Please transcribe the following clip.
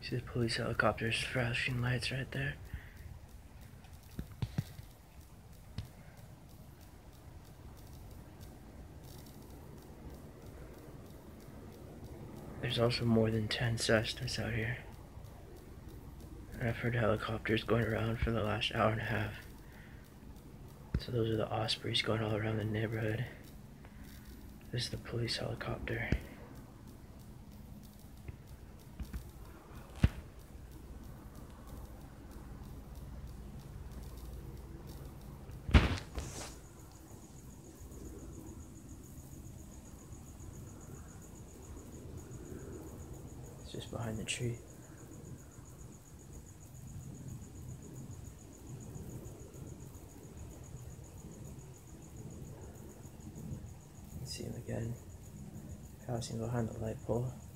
See the police helicopter's flashing lights right there. There's also more than 10 Cessnas out here. And I've heard helicopters going around for the last hour and a half. So those are the Ospreys going all around the neighborhood. This is the police helicopter. It's just behind the tree. You can see him again, passing behind the light pole.